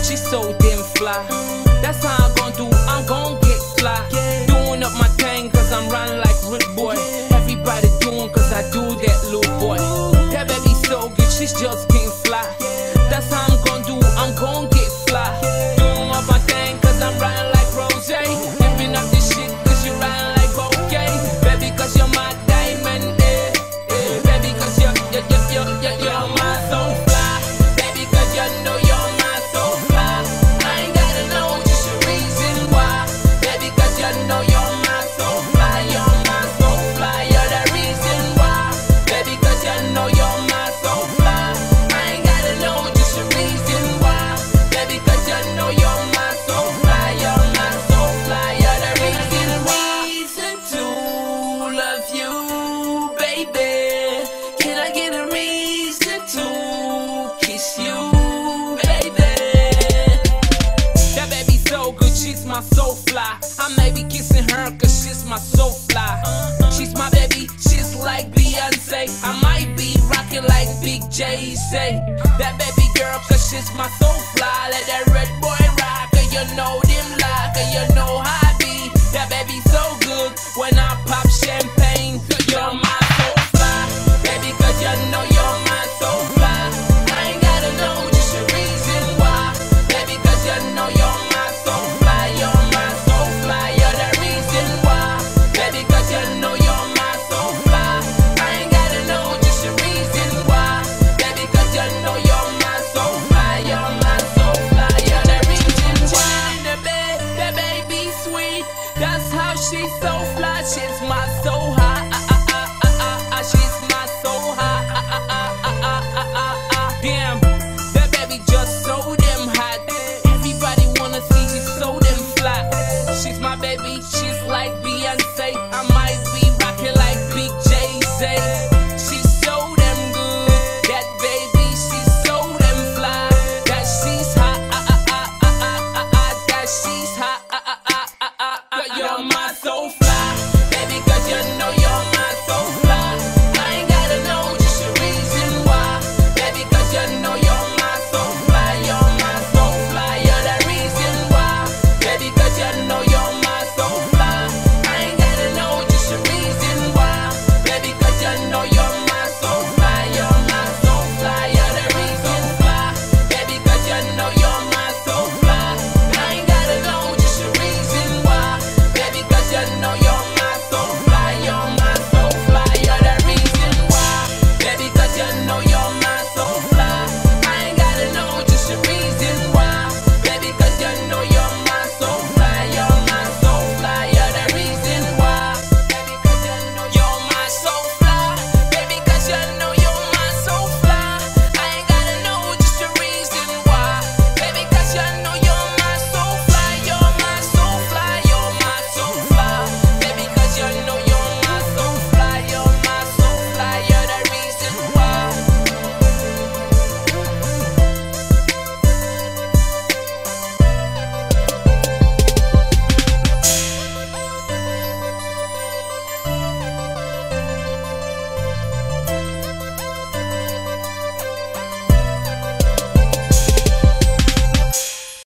she's so damn fly. That's how I'm gon' do, I'm gon' get fly. Doing up my thing cause I'm riding like Rick Boy. Everybody doing cause I do that little boy. That baby so good, she's just getting fly. That's how I'm gon' do, I'm gon' get fly. Doing up my thing cause I'm riding like Rose. Living up this shit cause you riding like okay. Baby cause you're my diamond, baby cause you're my soul fly. Baby cause you know you're my soul fly. I ain't gotta know just a reason why. Baby cause you know you're my soul fly. You're my soul fly, you're the reason why. Baby cause you know you're my soul fly. I ain't gotta know just a reason why. Baby cause you know you're my soul fly. You're my soul fly, you're the reason why. Reason to love you, baby. Can I get a reason to kiss you, baby? That baby so good, she's my soul fly. I may be kissing her cause she's my soul fly. She's my baby, she's like Beyonce. I might be rocking like Big J say. That baby girl cause she's my soul fly. Let that red boy rock, cause you know them like, cause you know